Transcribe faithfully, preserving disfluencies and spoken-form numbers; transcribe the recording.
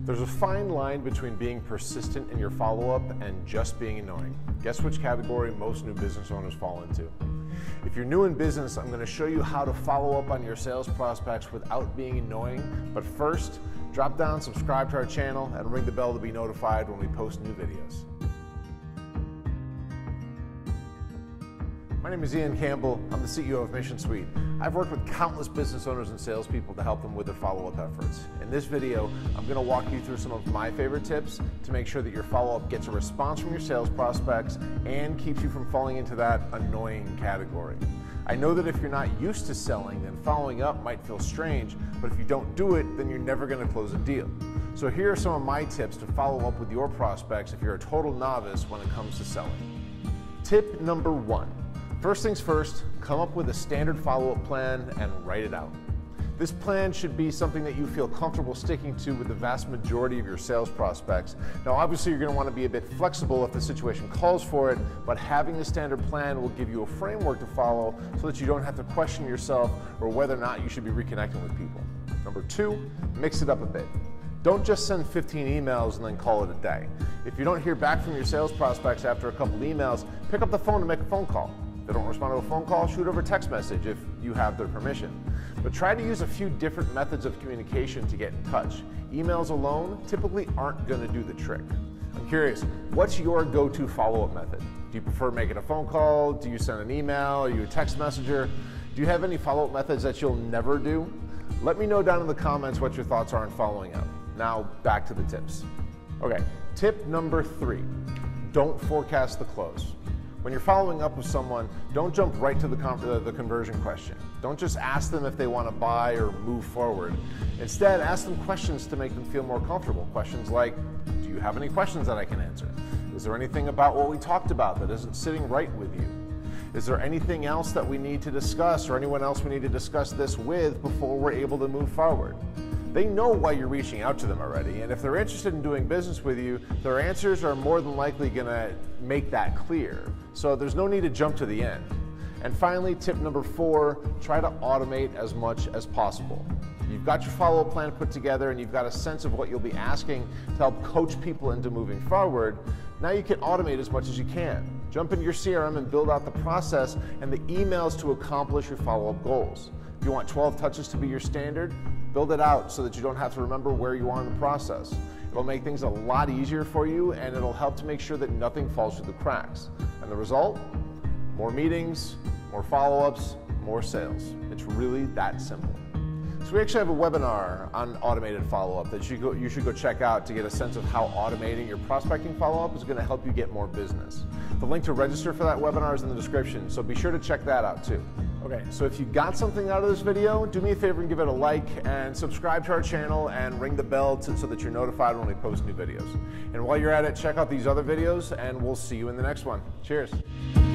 There's a fine line between being persistent in your follow-up and just being annoying. Guess which category most new business owners fall into? If you're new in business, I'm going to show you how to follow up on your sales prospects without being annoying. But first, drop down, subscribe to our channel, and ring the bell to be notified when we post new videos. My name is Ian Campbell. I'm the C E O of Mission Suite. I've worked with countless business owners and salespeople to help them with their follow-up efforts. In this video, I'm going to walk you through some of my favorite tips to make sure that your follow-up gets a response from your sales prospects and keeps you from falling into that annoying category. I know that if you're not used to selling, then following up might feel strange, but if you don't do it, then you're never going to close a deal. So here are some of my tips to follow up with your prospects if you're a total novice when it comes to selling. Tip number one. First things first, come up with a standard follow-up plan and write it out. This plan should be something that you feel comfortable sticking to with the vast majority of your sales prospects. Now, obviously, you're going to want to be a bit flexible if the situation calls for it, but having a standard plan will give you a framework to follow so that you don't have to question yourself or whether or not you should be reconnecting with people. Number two, mix it up a bit. Don't just send fifteen emails and then call it a day. If you don't hear back from your sales prospects after a couple emails, pick up the phone and make a phone call. If they don't respond to a phone call, shoot over a text message if you have their permission. But try to use a few different methods of communication to get in touch. Emails alone typically aren't going to do the trick. I'm curious, what's your go-to follow-up method? Do you prefer making a phone call? Do you send an email? Are you a text messenger? Do you have any follow-up methods that you'll never do? Let me know down in the comments what your thoughts are on following up. Now, back to the tips. Okay, tip number three, don't forecast the close. When you're following up with someone, don't jump right to the, con uh, the conversion question. Don't just ask them if they want to buy or move forward. Instead, ask them questions to make them feel more comfortable. Questions like, do you have any questions that I can answer? Is there anything about what we talked about that isn't sitting right with you? Is there anything else that we need to discuss or anyone else we need to discuss this with before we're able to move forward? They know why you're reaching out to them already, and if they're interested in doing business with you, their answers are more than likely going to make that clear. So there's no need to jump to the end. And finally, tip number four, try to automate as much as possible. You've got your follow-up plan put together and you've got a sense of what you'll be asking to help coach people into moving forward. Now you can automate as much as you can. Jump into your C R M and build out the process and the emails to accomplish your follow-up goals. If you want twelve touches to be your standard, build it out so that you don't have to remember where you are in the process. It'll make things a lot easier for you and it'll help to make sure that nothing falls through the cracks. And the result? More meetings, more follow-ups, more sales. It's really that simple. So we actually have a webinar on automated follow-up that you, go, you should go check out to get a sense of how automating your prospecting follow-up is going to help you get more business. The link to register for that webinar is in the description, so be sure to check that out too. Okay, so if you got something out of this video, do me a favor and give it a like and subscribe to our channel and ring the bell to, so that you're notified when we post new videos. And while you're at it, check out these other videos and we'll see you in the next one. Cheers.